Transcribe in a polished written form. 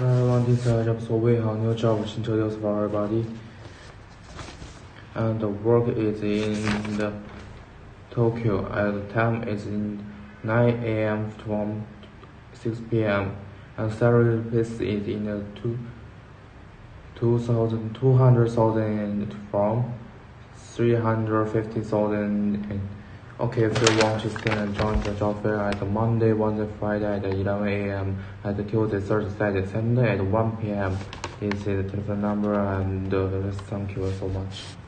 Everyone, this is job survey on new job introduced for everybody. And the work is in the Tokyo. And the time is in 9 a.m. from 6 p.m. And salary is in the 200,000 from 350,000. Okay, if you want to stay and join the job fair at Monday, Wednesday, Friday at 11 a.m. at Tuesday, Thursday, Saturday, Sunday at 1 p.m. This is the telephone number, and thank you so much.